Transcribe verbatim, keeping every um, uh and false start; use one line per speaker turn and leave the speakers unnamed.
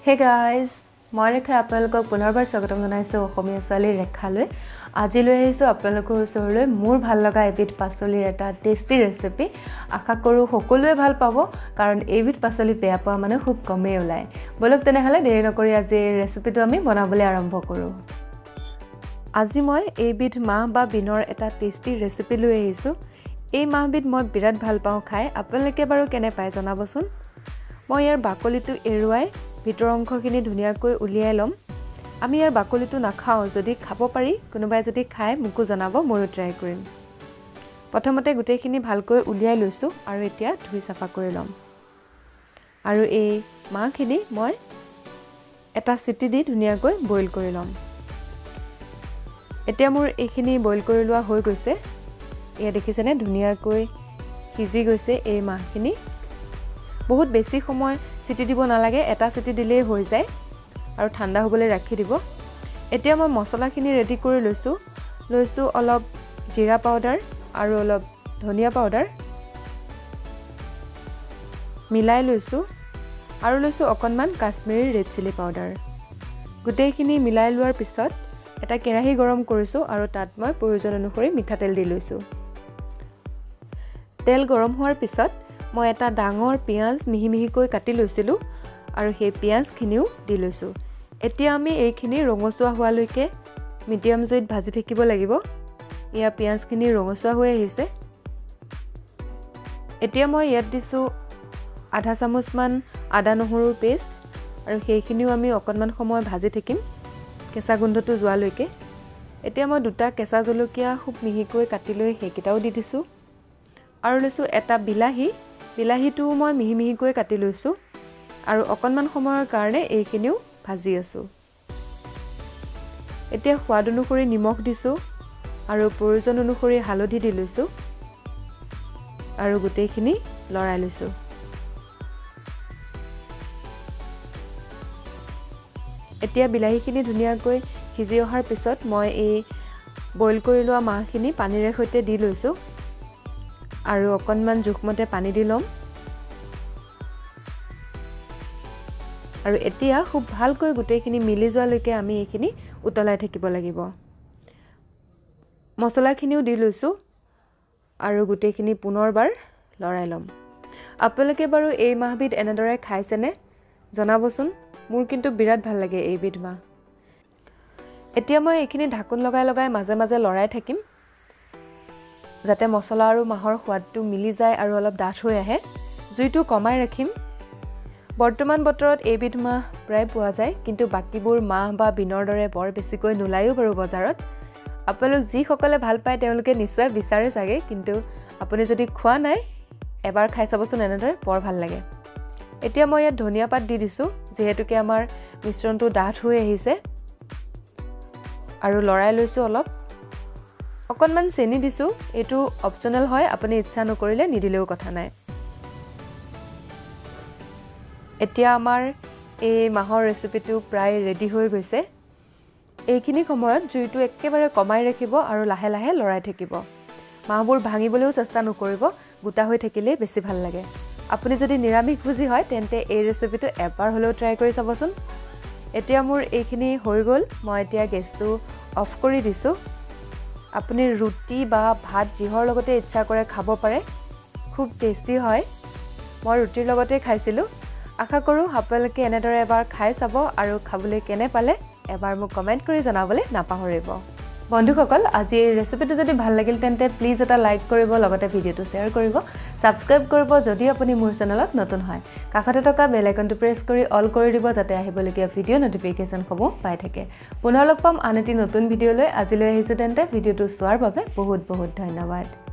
Hey guys, মই ৰেখা আপোনালোকক পুনৰবাৰ স্বাগতম জনাইছো অসমীয়া ছোৱালী ৰেখালৈ। আজি লৈ আহিছো আপোনালোকৰ ওচৰলৈ মোৰ ভাল লগা এবিধ পাচলিৰ এটা টেষ্টি ৰেচিপি। আশা কৰো সকলোৱে ভাল পাব কাৰণ এবিধ পাচলি বেয়া পোৱা মানুহ খুব কমেই ওলায়। বলক তেনেহলে দেৰি নকৰি আজি এই ৰেচিপিটো আমি বনাবলৈ আৰম্ভ কৰো। আজি মই এবিধ মাহ বা বিনৰ এটা টেষ্টি ৰেচিপি লৈ আহিছো। এই মাহবিধ মই বিৰাট ভাল পাওঁ খাই। আপোনালোকে বাৰু কেনে পায় জনাবচোন। মই ইয়াৰ বাকলিটো এৰুৱাই ভিতৰ অংশখিনি ধুনীয়াকৈ উলিয়াই লম। আমি ইয়াৰ বাকলিটো নাখাও, যদি খাব পাৰি কোনোবাই যদি খায় মোকো জনাব, ময়ো ট্ৰাই কৰিম। প্ৰথমতে গোটেইখিনি ভালকৈ উলিয়াই লৈছো আৰু এতিয়া ধুই সাফা কৰি লম। আৰু এই মাহখিনি মই এটা সিটি দি ধুনীয়াকৈ বইল কৰি লম। এতিয়া মোৰ এইখিনি বইল কৰি লোৱা হৈ গৈছে। এয়া দেখিছেনে ধুনীয়াকৈ সিজি গৈছে এই মাহখিনি। বহুত বেছি সময় সিটি দিব নালাগে, এটা সিটি দিলেই হৈ যায় আৰু ঠাণ্ডা হ'বলৈ ৰাখি দিব। এতিয়া মই মছলাখিনি ৰেডি কৰি লৈছো। লৈছো অলপ জিৰা পাউডাৰ আৰু অলপ ধনিয়া পাউডাৰ মিলাই লৈছো আৰু লৈছো অকণমান কাশ্মীৰী ৰেড চিলি পাউডাৰ। গোটেইখিনি মিলাই লোৱাৰ পিছত এটা কেৰাহী গৰম কৰিছো আৰু তাত মই প্ৰয়োজন অনুসৰি মিঠাতেল দি লৈছো। তেল গৰম হোৱাৰ পিছত মই এটা ডাঙৰ পিয়াজ মিহি মিহিকৈ কাটি লৈছিলো আৰু সেই পিয়াজখিনিও দি লৈছো। এতিয়া আমি এইখিনি ৰঙচুৱা হোৱালৈকে মিডিয়াম জুইত ভাজি থাকিব লাগিব। ইয়া পিয়াজখিনি ৰঙচুৱা হৈ আহিছে। এতিয়া মই ইয়াত দিছো আধা চামুচ মান আদা নহৰুৰ পেষ্ট আৰু সেইখিনিও আমি অকণমান সময় ভাজি থাকিম কেঁচা গোন্ধটো যোৱালৈকে। এতিয়া মই দুটা কেঁচা জলকীয়া খুব মিহিকৈ কাটি লৈ সেইকেইটাও দি দিছো আৰু লৈছো এটা বিলাহী। বিলাহীটো মই মিহি মিহিকৈ কাটি লৈছো আৰু অকণমান সময়ৰ কাৰণে এইখিনিও ভাজি আছো। এতিয়া সোৱাদ অনুসৰি নিমখ দিছো আৰু প্ৰয়োজন অনুসৰি হালধি দি লৈছো আৰু গোটেইখিনি লৰাই লৈছো। এতিয়া বিলাহীখিনি ধুনীয়াকৈ সিজি অহাৰ পিছত মই এই বইল কৰি লোৱা মাহখিনি পানীৰে সৈতে দি লৈছো আৰু অকণমান জোখমতে পানী দি লম। আৰু এতিয়া খুব ভালকৈ গোটেইখিনি মিলি যোৱালৈকে আমি এইখিনি উতলাই থাকিব লাগিব। মছলাখিনিও দি লৈছো আৰু গোটেইখিনি পুনৰবাৰ লৰাই লম। আপোনালোকে বাৰু এই মাহবিধ এনেদৰে খাইছেনে জনাবচোন। মোৰ কিন্তু বিৰাট ভাল লাগে এইবিধ মাহ। এতিয়া মই এইখিনি ঢাকোন লগাই লগাই মাজে মাজে লৰাই থাকিম যাতে মছলা আৰু মাহৰ সোৱাদটো মিলি যায় আৰু অলপ ডাঠ হৈ আহে। জুইটো কমাই ৰাখিম। বৰ্তমান বতৰত এইবিধ মাহ প্ৰায় পোৱা যায়, কিন্তু বাকিবোৰ মাহ বা বিনৰ দৰে বৰ বেছিকৈ নোলায়ো বাৰু বজাৰত। আপোনালোক যিসকলে ভাল পায় তেওঁলোকে নিশ্চয় বিচাৰে চাগে, কিন্তু আপুনি যদি খোৱা নাই এবাৰ খাই চাবচোন, এনেদৰে বৰ ভাল লাগে। এতিয়া মই ইয়াত ধনিয়া পাত দি দিছো যিহেতুকে আমাৰ মিশ্ৰণটো ডাঠ হৈ আহিছে আৰু লৰাই লৈছো অলপ। অকণমান চেনি দিছো, এইটো অপচনেল হয়, আপুনি ইচ্ছা নকৰিলে নিদিলেও কথা নাই। এতিয়া আমাৰ এই মাহৰ ৰেচিপিটো প্ৰায় ৰেডি হৈ গৈছে। এইখিনি সময়ত জুইটো একেবাৰে কমাই ৰাখিব আৰু লাহে লাহে লৰাই থাকিব। মাহবোৰ ভাঙিবলৈও চেষ্টা নকৰিব, গোটা হৈ থাকিলেই বেছি ভাল লাগে। আপুনি যদি নিৰামিষভোজী হয় তেন্তে এই ৰেচিপিটো এবাৰ হ'লেও ট্ৰাই কৰি চাবচোন। এতিয়া মোৰ এইখিনি হৈ গ'ল। মই এতিয়া গেছটো অফ কৰি দিছো। আপুনি ৰুটি বা ভাত যিহৰ লগতে ইচ্ছা কৰে খাব পাৰে, খুব টেষ্টি হয়। মই ৰুটিৰ লগতে খাইছিলোঁ। আশা কৰোঁ আপোনালোকে এনেদৰে এবাৰ খাই চাব আৰু খাবলৈ কেনে পালে এবাৰ মোক কমেণ্ট কৰি জনাবলৈ নাপাহৰিব। বন্ধুসকল, আজি এই ৰেচিপিটো যদি ভাল লাগিল তেন্তে প্লিজ এটা লাইক কৰিব, লগতে ভিডিঅ'টো শ্বেয়াৰ কৰিব, ছাবস্ক্ৰাইব কৰিব যদি আপুনি মোৰ চেনেলত নতুন হয়। কাষতে থকা বেল আইকনটো প্ৰেছ কৰি অল কৰি দিব যাতে আহিবলগীয়া ভিডিঅ' নটিফিকেশ্যনসমূহ পাই থাকে। পুনৰ লগ পাম আন এটি নতুন ভিডিঅ'লৈ। আজিলৈ আহিছোঁ তেন্তে ভিডিঅ'টো চোৱাৰ বাবে বহুত বহুত ধন্যবাদ।